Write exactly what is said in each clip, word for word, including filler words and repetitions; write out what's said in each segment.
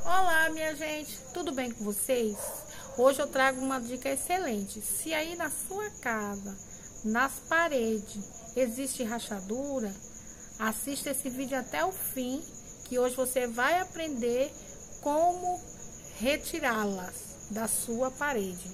Olá, minha gente, tudo bem com vocês? Hoje eu trago uma dica excelente. Se aí na sua casa, nas paredes, existe rachadura, assista esse vídeo até o fim, que hoje você vai aprender como retirá-las da sua parede.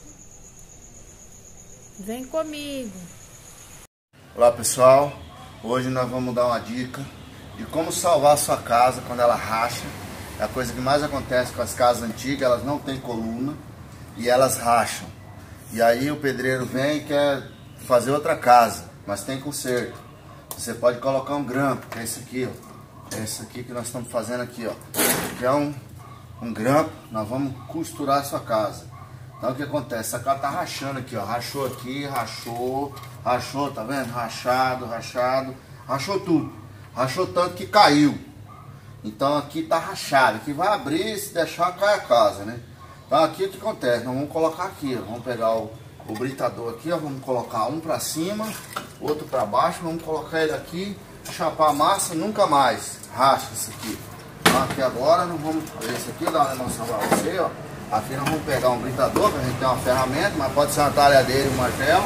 Vem comigo! Olá pessoal, hoje nós vamos dar uma dica de como salvar a sua casa quando ela racha. É a coisa que mais acontece com as casas antigas, elas não têm coluna e elas racham. E aí o pedreiro vem e quer fazer outra casa, mas tem conserto. Você pode colocar um grampo, que é esse aqui, ó. É esse aqui que nós estamos fazendo aqui, ó. Que é um, um grampo, nós vamos costurar a sua casa. Então o que acontece? Essa casa tá rachando aqui, ó. Rachou aqui, rachou, rachou, tá vendo? Rachado, rachado, rachou tudo. Rachou tanto que caiu. Então aqui tá rachado, aqui vai abrir, se deixar cai a casa, né? Então aqui o que acontece? Nós vamos colocar aqui, ó. Vamos pegar o, o britador aqui, ó. Vamos colocar um pra cima, outro pra baixo. Vamos colocar ele aqui, chapar a massa, nunca mais racha isso aqui. Então aqui agora nós vamos, esse aqui dá uma demonstração pra você, ó. Aqui nós vamos pegar um britador, que a gente tem uma ferramenta, mas pode ser uma talhadeira e um martelo.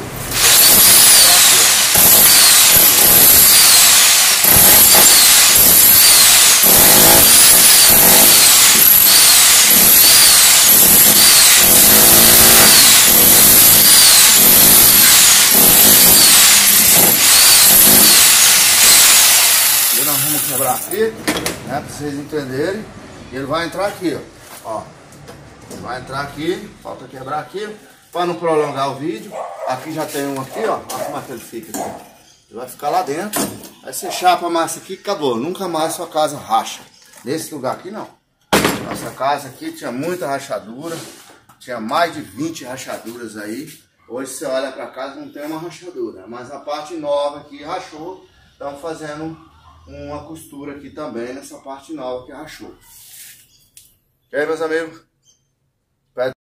E nós vamos quebrar aqui, né, para vocês entenderem. E ele vai entrar aqui, ó. ó. Ele vai entrar aqui, falta quebrar aqui, para não prolongar o vídeo. Aqui já tem um aqui, ó. Olha como é que ele fica aqui. Ele vai ficar lá dentro. Aí você chapa a massa aqui e acabou. Nunca mais sua casa racha. Nesse lugar aqui não. Nossa casa aqui tinha muita rachadura. Tinha mais de vinte rachaduras aí. Hoje você olha para casa não tem uma rachadura. Mas a parte nova aqui rachou. Estamos fazendo uma costura aqui também nessa parte nova que rachou. E aí, meus amigos?